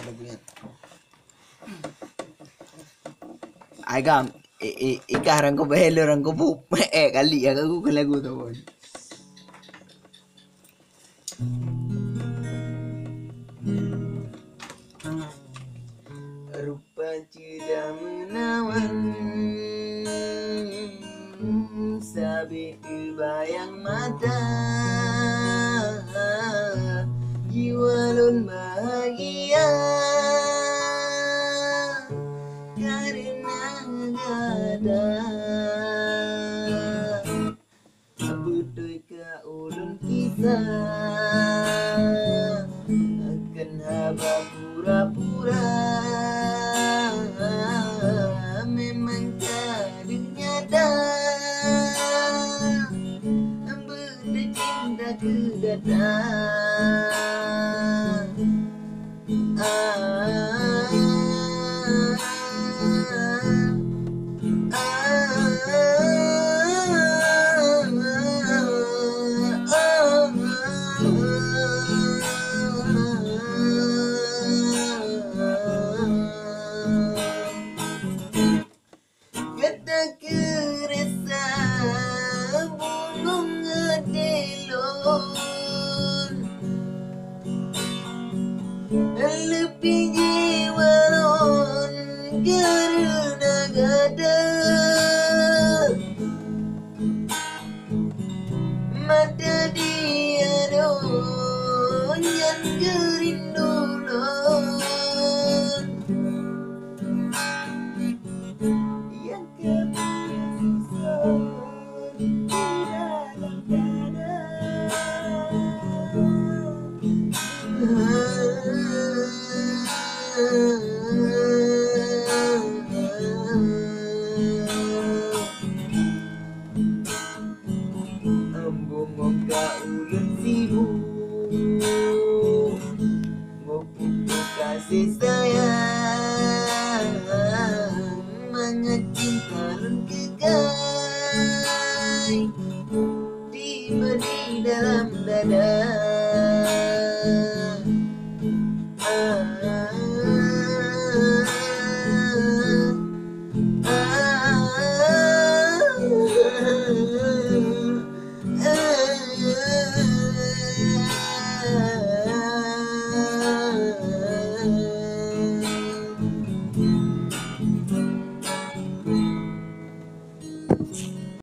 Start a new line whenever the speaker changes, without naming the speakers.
lagunya. Agam, ika orang ko bahelo orang ko po. Kali ya aku kan lagu tu pun. Rupa tidak menawan, sabit bayang mata, jiwa lun bahagia karena ada betul ke ulun kisah akan haba pura-pura memang kadunya dah bercinta kedatang kata kerasa bungung ngedelon lebih jiwa lon karena gada mata dia don yang gerindu lon yang kebiasaan di dalam dada ambung ka ulun sibuk ngopo kasih sayang cinta kegai tiba di dalam dada